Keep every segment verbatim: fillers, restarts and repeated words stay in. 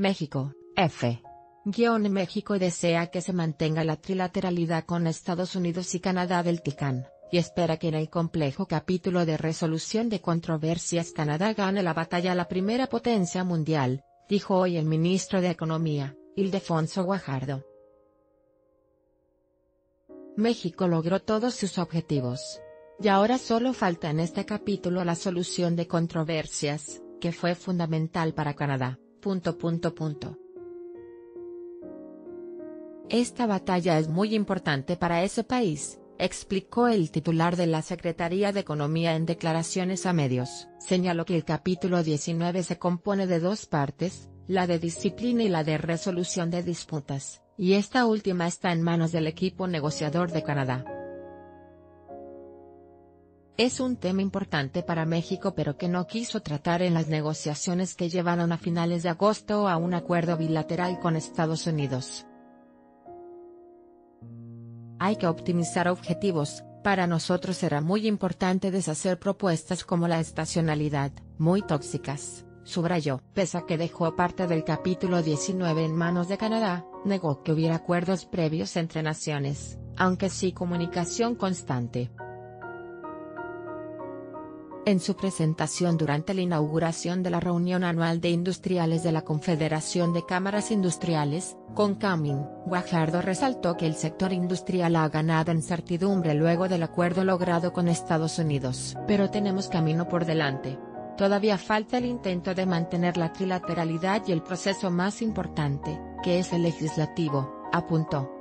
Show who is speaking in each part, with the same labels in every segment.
Speaker 1: México, F. Guión México desea que se mantenga la trilateralidad con Estados Unidos y Canadá del TICAN, y espera que en el complejo capítulo de resolución de controversias Canadá gane la batalla a la primera potencia mundial, dijo hoy el ministro de Economía, Ildefonso Guajardo. México logró todos sus objetivos. Y ahora solo falta en este capítulo la solución de controversias, que fue fundamental para Canadá. Punto, punto, punto. Esta batalla es muy importante para ese país, explicó el titular de la Secretaría de Economía en declaraciones a medios. Señaló que el capítulo diecinueve se compone de dos partes, la de disciplina y la de resolución de disputas, y esta última está en manos del equipo negociador de Canadá. Es un tema importante para México pero que no quiso tratar en las negociaciones que llevaron a finales de agosto a un acuerdo bilateral con Estados Unidos. Hay que optimizar objetivos, para nosotros será muy importante deshacer propuestas como la estacionalidad, muy tóxicas, subrayó. Pese a que dejó parte del capítulo diecinueve en manos de Canadá, negó que hubiera acuerdos previos entre naciones, aunque sí comunicación constante. En su presentación durante la inauguración de la reunión anual de industriales de la Confederación de Cámaras Industriales, CONCAMIN, Guajardo resaltó que el sector industrial ha ganado en certidumbre luego del acuerdo logrado con Estados Unidos. Pero tenemos camino por delante. Todavía falta el intento de mantener la trilateralidad y el proceso más importante, que es el legislativo, apuntó.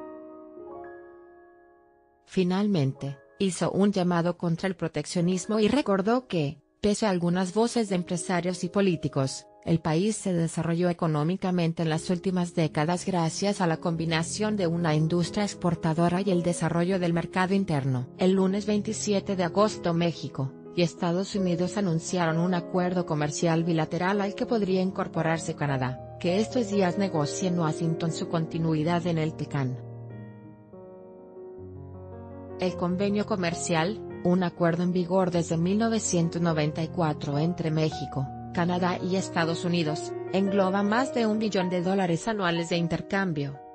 Speaker 1: Finalmente, hizo un llamado contra el proteccionismo y recordó que, pese a algunas voces de empresarios y políticos, el país se desarrolló económicamente en las últimas décadas gracias a la combinación de una industria exportadora y el desarrollo del mercado interno. El lunes veintisiete de agosto México y Estados Unidos anunciaron un acuerdo comercial bilateral al que podría incorporarse Canadá, que estos días negocia en Washington su continuidad en el TICAN. El convenio comercial, un acuerdo en vigor desde mil novecientos noventa y cuatro entre México, Canadá y Estados Unidos, engloba más de un billón de dólares anuales de intercambio.